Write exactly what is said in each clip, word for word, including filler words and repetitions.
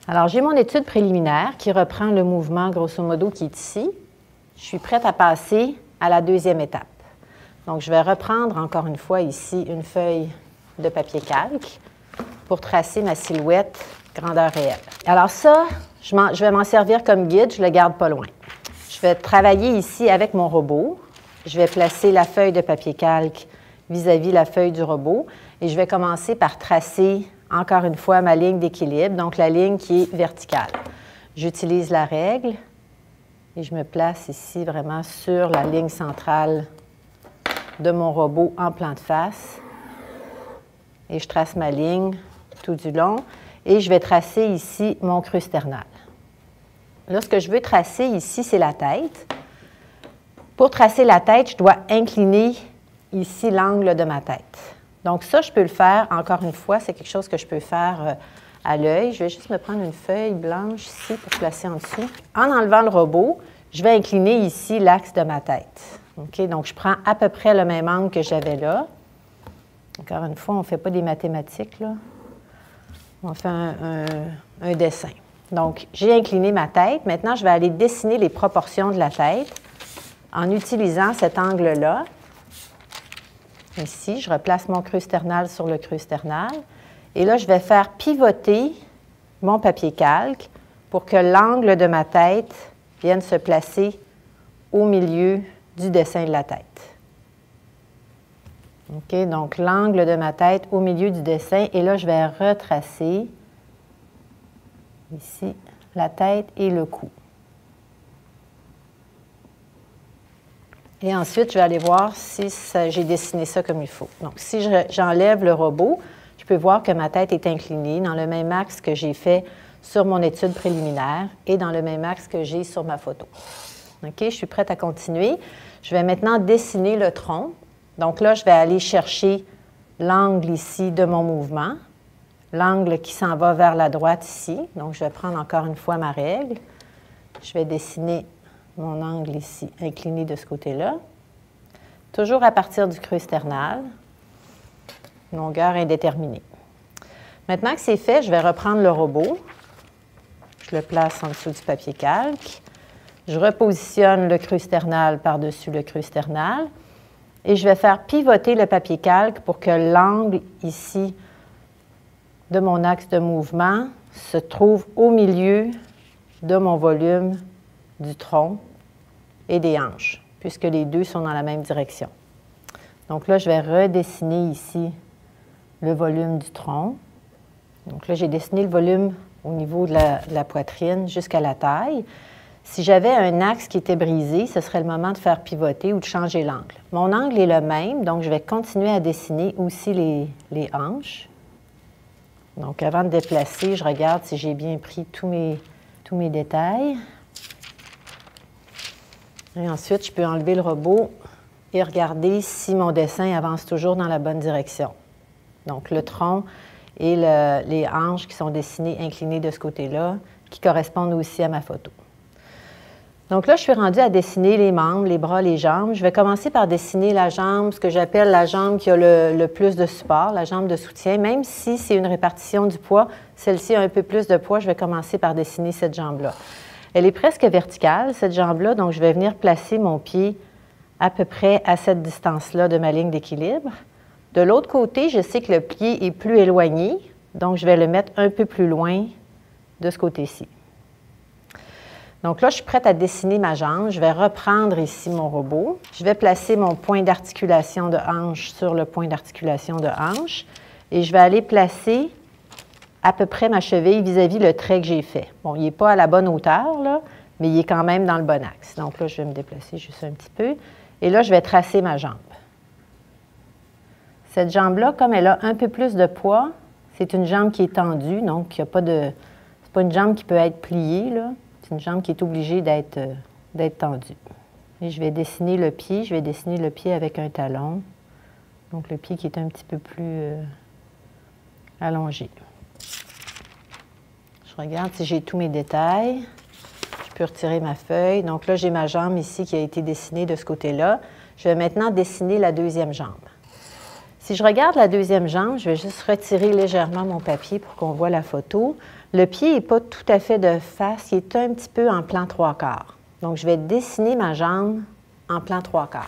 Alors, j'ai mon étude préliminaire qui reprend le mouvement, grosso modo, qui est ici. Je suis prête à passer à la deuxième étape. Donc, je vais reprendre encore une fois ici une feuille de papier calque pour tracer ma silhouette grandeur réelle. Alors ça, je, je vais m'en servir comme guide, je ne le garde pas loin. Je vais travailler ici avec mon robot. Je vais placer la feuille de papier calque vis-à-vis la feuille du robot et je vais commencer par tracer encore une fois ma ligne d'équilibre, donc la ligne qui est verticale. J'utilise la règle et je me place ici vraiment sur la ligne centrale de mon robot en plan de face. Et je trace ma ligne tout du long et je vais tracer ici mon creux sternal. Là, ce que je veux tracer ici, c'est la tête. Pour tracer la tête, je dois incliner ici l'angle de ma tête. Donc ça, je peux le faire, encore une fois, c'est quelque chose que je peux faire euh, à l'œil. Je vais juste me prendre une feuille blanche ici pour placer en dessous. En enlevant le robot, je vais incliner ici l'axe de ma tête. Okay? Donc, je prends à peu près le même angle que j'avais là. Encore une fois, on ne fait pas des mathématiques, là. On fait un, un, un dessin. Donc, j'ai incliné ma tête. Maintenant, je vais aller dessiner les proportions de la tête en utilisant cet angle-là. Ici, je replace mon creux sternal sur le creux sternal. Et là, je vais faire pivoter mon papier calque pour que l'angle de ma tête vienne se placer au milieu du dessin de la tête. OK, donc l'angle de ma tête au milieu du dessin. Et là, je vais retracer ici la tête et le cou. Et ensuite, je vais aller voir si j'ai dessiné ça comme il faut. Donc, si j'enlève le robot, je peux voir que ma tête est inclinée dans le même axe que j'ai fait sur mon étude préliminaire et dans le même axe que j'ai sur ma photo. OK, je suis prête à continuer. Je vais maintenant dessiner le tronc. Donc là, je vais aller chercher l'angle ici de mon mouvement, l'angle qui s'en va vers la droite ici. Donc, je vais prendre encore une fois ma règle. Je vais dessiner mon angle ici, incliné de ce côté-là. Toujours à partir du creux sternal, longueur indéterminée. Maintenant que c'est fait, je vais reprendre le robot. Je le place en dessous du papier calque. Je repositionne le creux sternal par-dessus le creux sternal. Et je vais faire pivoter le papier calque pour que l'angle ici de mon axe de mouvement se trouve au milieu de mon volume du tronc et des hanches, puisque les deux sont dans la même direction. Donc là, je vais redessiner ici le volume du tronc. Donc là, j'ai dessiné le volume au niveau de la, de la poitrine jusqu'à la taille. Si j'avais un axe qui était brisé, ce serait le moment de faire pivoter ou de changer l'angle. Mon angle est le même, donc je vais continuer à dessiner aussi les, les hanches. Donc avant de déplacer, je regarde si j'ai bien pris tous mes, tous mes détails. Et ensuite, je peux enlever le robot et regarder si mon dessin avance toujours dans la bonne direction. Donc le tronc et le, les hanches qui sont dessinées inclinées de ce côté-là, qui correspondent aussi à ma photo. Donc là, je suis rendue à dessiner les membres, les bras, les jambes. Je vais commencer par dessiner la jambe, ce que j'appelle la jambe qui a le, le plus de support, la jambe de soutien. Même si c'est une répartition du poids, celle-ci a un peu plus de poids, je vais commencer par dessiner cette jambe-là. Elle est presque verticale, cette jambe-là, donc je vais venir placer mon pied à peu près à cette distance-là de ma ligne d'équilibre. De l'autre côté, je sais que le pied est plus éloigné, donc je vais le mettre un peu plus loin de ce côté-ci. Donc là, je suis prête à dessiner ma jambe. Je vais reprendre ici mon robot. Je vais placer mon point d'articulation de hanche sur le point d'articulation de hanche et je vais aller placer à peu près ma cheville vis-à-vis le trait que j'ai fait. Bon, il n'est pas à la bonne hauteur, là, mais il est quand même dans le bon axe. Donc là, je vais me déplacer juste un petit peu. Et là, je vais tracer ma jambe. Cette jambe-là, comme elle a un peu plus de poids, c'est une jambe qui est tendue, donc il n'y a pas de... c'est pas une jambe qui peut être pliée, là. C'est une jambe qui est obligée d'être euh, d'être tendue. Et je vais dessiner le pied. Je vais dessiner le pied avec un talon. Donc le pied qui est un petit peu plus euh, allongé. Je regarde si j'ai tous mes détails. Je peux retirer ma feuille. Donc là, j'ai ma jambe ici qui a été dessinée de ce côté-là. Je vais maintenant dessiner la deuxième jambe. Si Si je regarde la deuxième jambe, je vais juste retirer légèrement mon papier pour qu'on voit la photo. Le pied n'est pas tout à fait de face, il est un petit peu en plan trois quarts. Donc, je vais dessiner ma jambe en plan trois quarts.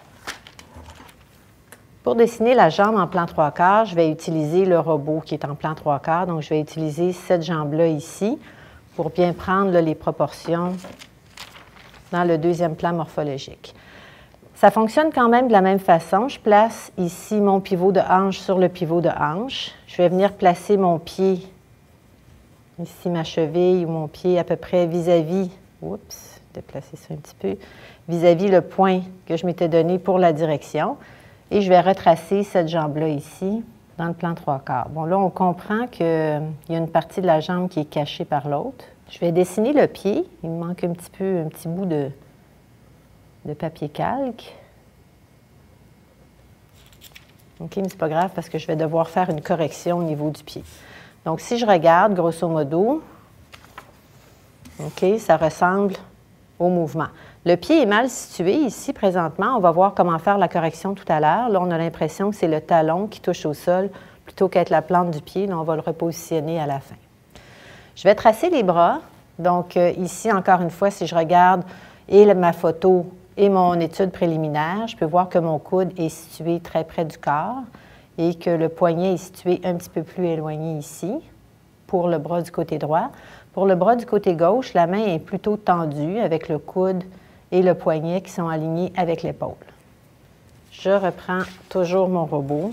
Pour dessiner la jambe en plan trois quarts, je vais utiliser le robot qui est en plan trois quarts. Donc, je vais utiliser cette jambe-là ici pour bien prendre là, les proportions dans le deuxième plan morphologique. Ça fonctionne quand même de la même façon. Je place ici mon pivot de hanche sur le pivot de hanche. Je vais venir placer mon pied, ici ma cheville ou mon pied à peu près vis-à-vis, oups, déplacer ça un petit peu, vis-à-vis le point que je m'étais donné pour la direction. Et je vais retracer cette jambe-là ici, dans le plan trois quarts. Bon, là, on comprend qu'il y a une partie de la jambe qui est cachée par l'autre. Je vais dessiner le pied. Il me manque un petit peu, un petit bout de, de papier calque. OK, mais c'est pas grave parce que je vais devoir faire une correction au niveau du pied. Donc, si je regarde, grosso modo, OK, ça ressemble au mouvement. Le pied est mal situé ici présentement. On va voir comment faire la correction tout à l'heure. Là, on a l'impression que c'est le talon qui touche au sol plutôt qu'être la plante du pied. Là, on va le repositionner à la fin. Je vais tracer les bras. Donc, euh, ici, encore une fois, si je regarde et le, ma photo et mon étude préliminaire, je peux voir que mon coude est situé très près du corps et que le poignet est situé un petit peu plus éloigné ici pour le bras du côté droit. Pour le bras du côté gauche, la main est plutôt tendue avec le coude et le poignet qui sont alignés avec l'épaule. Je reprends toujours mon robot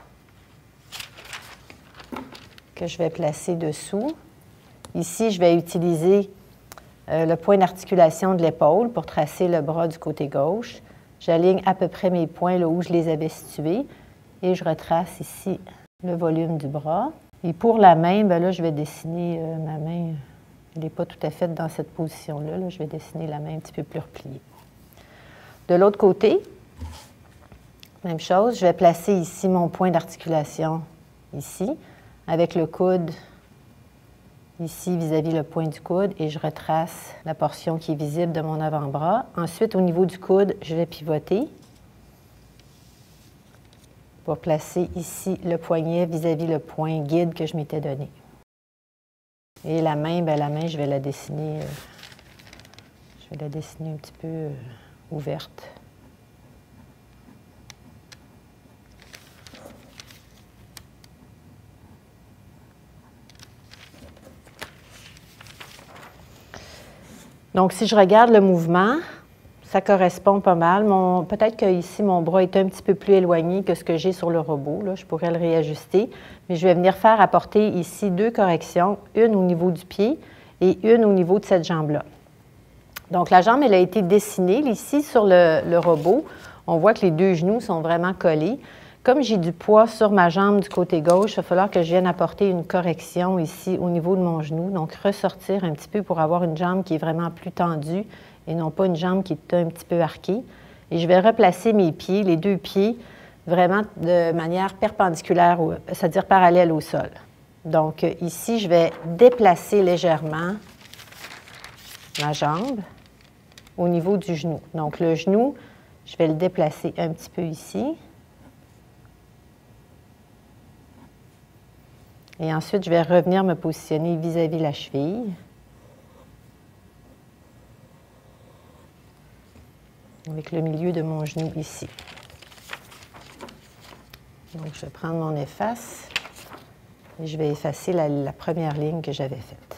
que je vais placer dessous. Ici, je vais utiliser euh, le point d'articulation de l'épaule pour tracer le bras du côté gauche. J'aligne à peu près mes points là où je les avais situés et je retrace ici le volume du bras. Et pour la main, bien là, je vais dessiner euh, ma main. Elle n'est pas tout à fait dans cette position-là. Là. Je vais dessiner la main un petit peu plus repliée. De l'autre côté, même chose, je vais placer ici mon point d'articulation, ici, avec le coude ici vis-à-vis le point du coude et je retrace la portion qui est visible de mon avant-bras. Ensuite, au niveau du coude, je vais pivoter pour placer ici le poignet vis-à-vis le point guide que je m'étais donné. Et la main, bien la main, je vais la dessiner, euh, je vais la dessiner un petit peu euh, ouverte. Donc, si je regarde le mouvement, ça correspond pas mal. Peut-être qu'ici, mon bras est un petit peu plus éloigné que ce que j'ai sur le robot. Là, je pourrais le réajuster. Mais je vais venir faire apporter ici deux corrections, une au niveau du pied et une au niveau de cette jambe-là. Donc, la jambe, elle a été dessinée. Ici, sur le, le robot, on voit que les deux genoux sont vraiment collés. Comme j'ai du poids sur ma jambe du côté gauche, il va falloir que je vienne apporter une correction ici au niveau de mon genou. Donc, ressortir un petit peu pour avoir une jambe qui est vraiment plus tendue et non pas une jambe qui est un petit peu arquée. Et je vais replacer mes pieds, les deux pieds, vraiment de manière perpendiculaire, c'est-à-dire parallèle au sol. Donc, ici, je vais déplacer légèrement ma jambe au niveau du genou. Donc, le genou, je vais le déplacer un petit peu ici. Et ensuite, je vais revenir me positionner vis-à-vis la cheville. Avec le milieu de mon genou ici. Donc, je vais prendre mon efface et je vais effacer la, la première ligne que j'avais faite.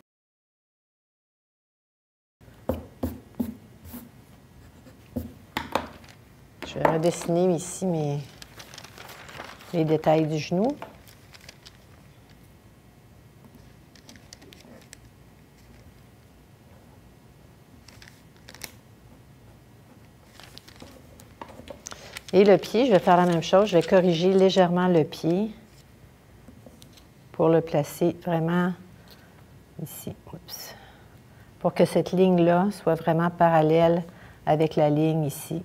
Je vais redessiner ici mes, les détails du genou. Et le pied, je vais faire la même chose. Je vais corriger légèrement le pied pour le placer vraiment ici. Oups. Pour que cette ligne-là soit vraiment parallèle avec la ligne ici.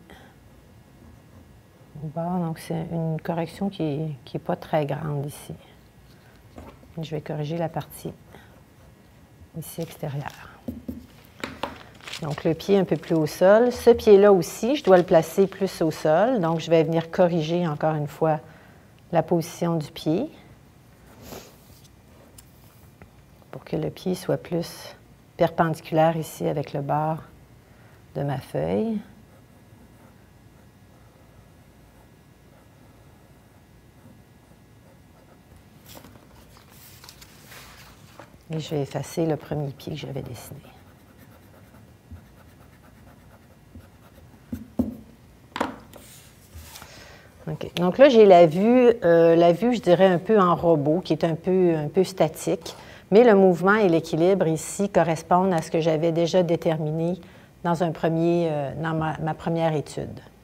Bon, donc, c'est une correction qui n'est qui est pas très grande ici. Je vais corriger la partie ici extérieure. Donc, le pied un peu plus au sol. Ce pied-là aussi, je dois le placer plus au sol. Donc, je vais venir corriger encore une fois la position du pied pour que le pied soit plus perpendiculaire ici avec le bord de ma feuille. Et je vais effacer le premier pied que j'avais dessiné. Okay. Donc là, j'ai la vue, euh, la vue, je dirais, un peu en robot, qui est un peu, un peu statique, mais le mouvement et l'équilibre ici correspondent à ce que j'avais déjà déterminé dans, un premier, euh, dans ma, ma première étude.